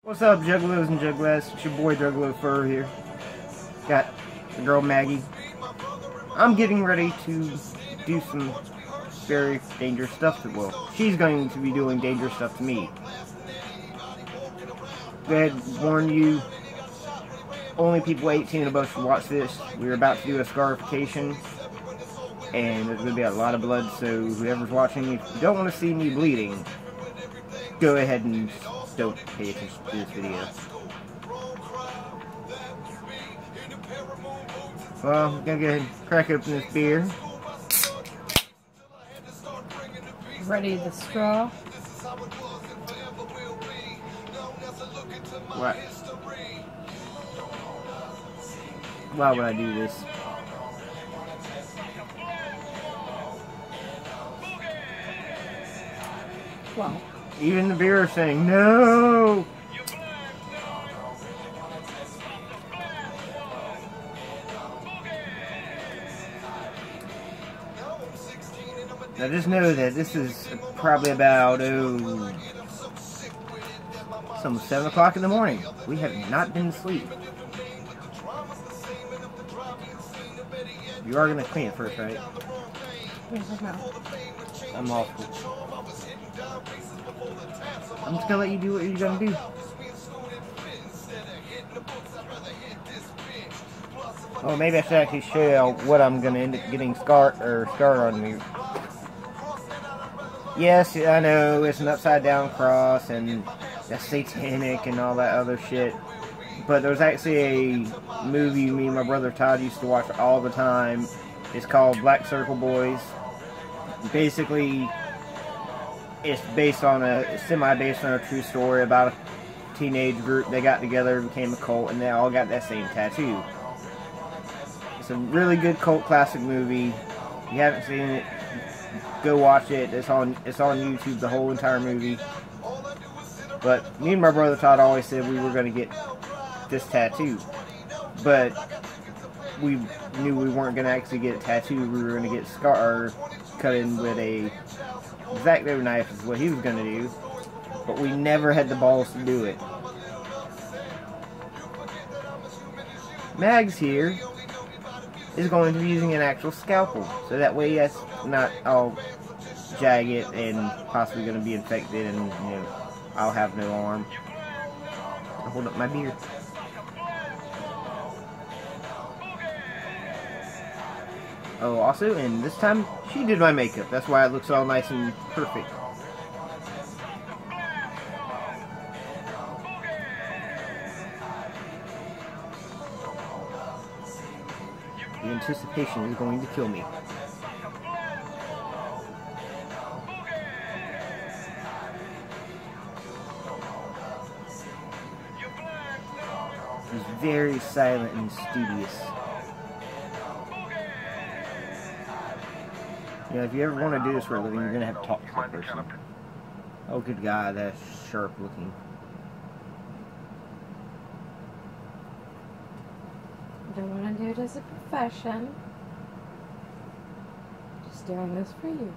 What's up, Juggalos and Juggalettes? It's your boy Juggalo Fur here. Got the girl Maggie. I'm getting ready to do some very dangerous stuff well, she's going to be doing dangerous stuff to me. Go ahead and warn you, only people 18 and above should watch this. We're about to do a scarification, and there's going to be a lot of blood, so whoever's watching, if you don't want to see me bleeding, go ahead and don't pay attention to this video. Well, I'm gonna go ahead and crack open this beer. Ready the straw? What? Why would I do this? Wow. Even the beer is saying no. Now just know that this is probably about some 7 o'clock in the morning. We have not been asleep. You are gonna clean it first, right? I'm awful. I'm just gonna let you do what you're gonna do. Oh, maybe I should actually show you what I'm gonna end up getting scarred on me. Yes, I know it's an upside down cross and that's satanic and all that other shit. But there's actually a movie me and my brother Todd used to watch all the time. It's called Black Circle Boys. Basically, it's based on semi-based on a true story about a teenage group. They got together, became a cult, and they all got that same tattoo. It's a really good cult classic movie. If you haven't seen it, go watch it. It's on YouTube, the whole entire movie. But me and my brother Todd always said we were going to get this tattoo. But we knew we weren't going to actually get a tattoo. We were going to get cut in with a X-Acto knife is what he was going to do, but we never had the balls to do it. Mags here is going to be using an actual scalpel, so that way it's not all jagged and possibly going to be infected, and I'll have no arm. I'll hold up my beer. Oh, also, and this time, she did my makeup. That's why it looks all nice and perfect. The anticipation is going to kill me. She's very silent and studious. You know, if you ever want to do this for a living, you're going to have to talk to that person. Oh, good God, that's sharp looking. I don't want to do it as a profession. Just doing this for you.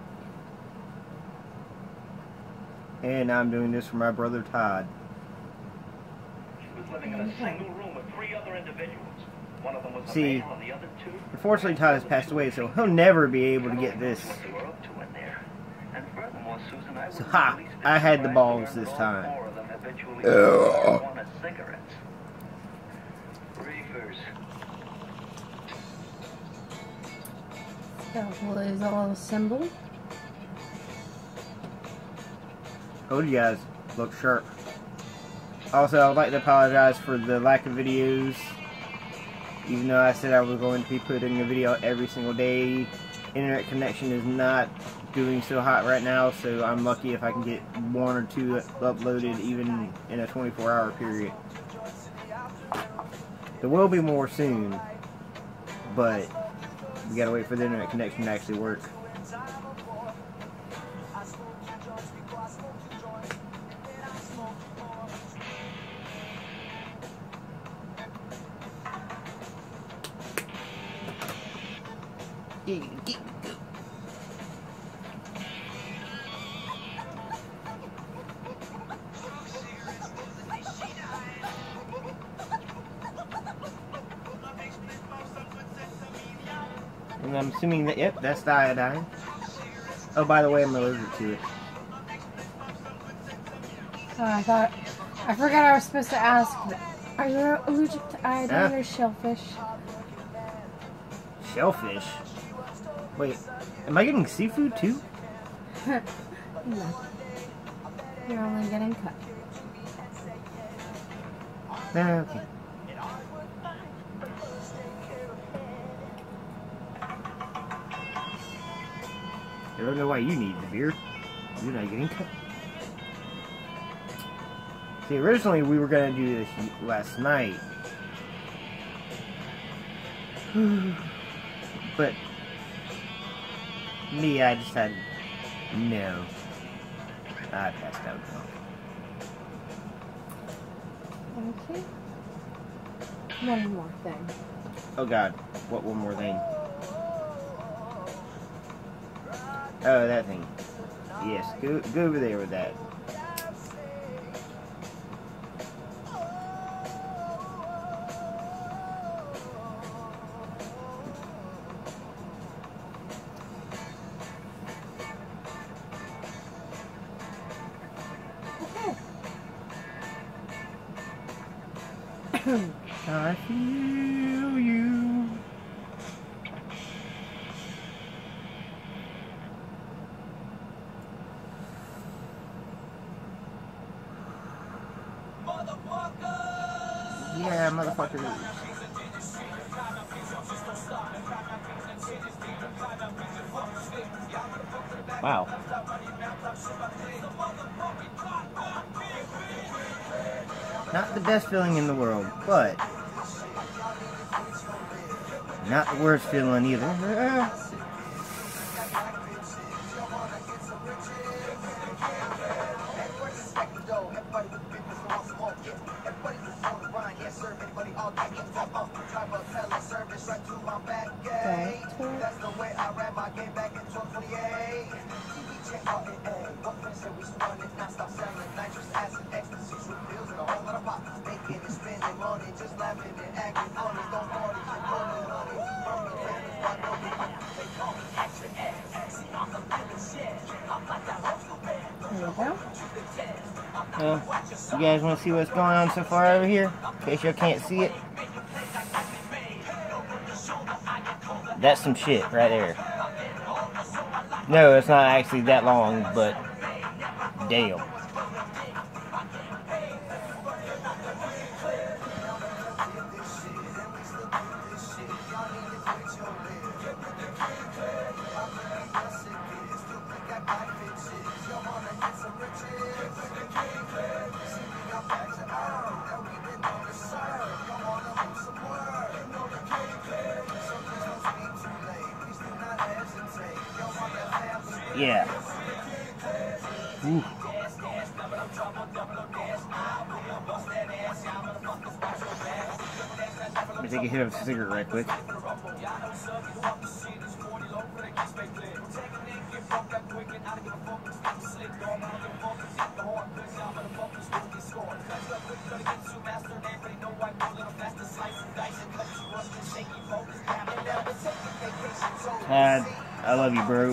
And I'm doing this for my brother Todd. She was living in a single room with 3 other individuals. One of them was See, male, and the other 2. Unfortunately, Todd has passed away, so he'll never be able to get this. So, ha! I had the balls this time. Scalpel is all assembled. Told you guys, look sharp. Also, I would like to apologize for the lack of videos. Even though I said I was going to be putting a video every single day, internet connection is not doing so hot right now, so I'm lucky if I can get 1 or 2 uploaded even in a 24-hour period. There will be more soon, but we gotta wait for the internet connection to actually work. And I'm assuming that, yep, that's the iodine. Oh, by the way, I'm allergic to it. Oh, I forgot I was supposed to ask, are you allergic to iodine or shellfish? Shellfish? Wait, am I getting seafood too? No. You're only getting cut. Okay. I don't know why you need the beer. You're not getting cut. See, originally we were going to do this last night. But me, I decided no. I passed out drunk. Okay. One more thing. Oh God, what one more thing? Oh, that thing. Yes, go over there with that. I feel you. Yeah, motherfucker. Wow. Not the best feeling in the world, but not the worst feeling either. You guys want to see what's going on so far over here? In case y'all can't see it. That's some shit right there. No, it's not actually that long, but damn. Yeah. Ooh. Let me take a hit of a cigarette right quick. Todd, I love you, bro.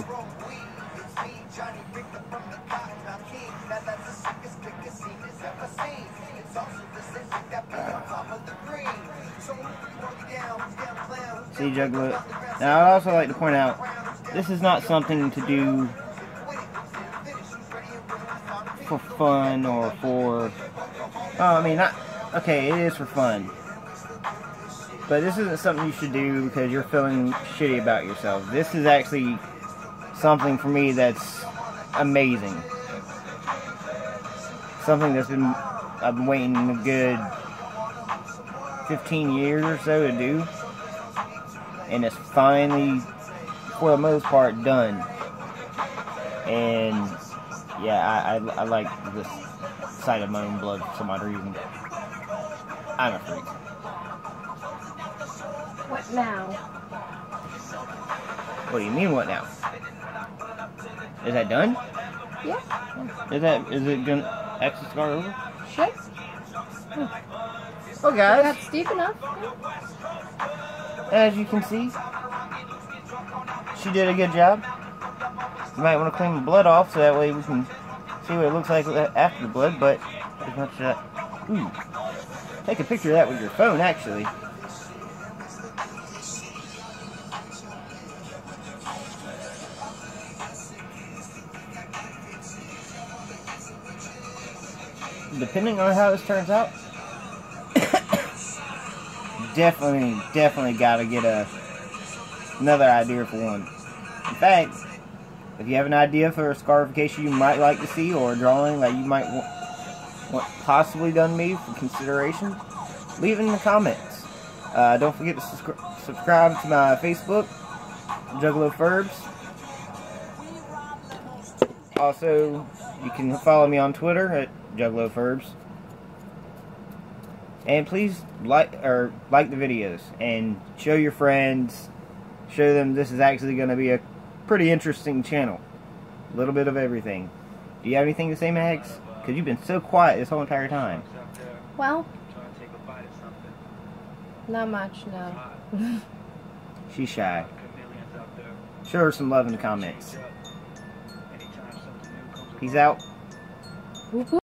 See, Juggler. Now, I'd also like to point out, this is not something to do for fun or for... Oh, I mean, not... Okay, it is for fun. But this isn't something you should do because you're feeling shitty about yourself. This is actually something for me that's amazing. Something that's been... I've been waiting a good 15 years or so to do. And it's finally, for the most part, done. And yeah, I like this sight of my own blood for some odd reason. I'm a freak. What now? What do you mean, what now? Is that done? Yeah. Is it gonna exit scar over? Sure. Oh, guys. That's deep enough. As you can see, she did a good job. You might want to clean the blood off so that way we can see what it looks like after the blood, but as much as that. Ooh. Take a picture of that with your phone, actually. Depending on how this turns out, definitely gotta get another idea for one. In fact, if you have an idea for a scarification you might like to see, or a drawing that you might want possibly done me for consideration, leave it in the comments. Don't forget to subscribe to my Facebook, Juggalo Furbs. Also, you can follow me on Twitter at Juggalo Furbs. And please like the videos and show your friends, show them this is actually going to be a pretty interesting channel. A little bit of everything. Do you have anything to say, Max? Because you've been so quiet this whole entire time. Well, not much, no. She's shy. Show her some love in the comments. Peace out.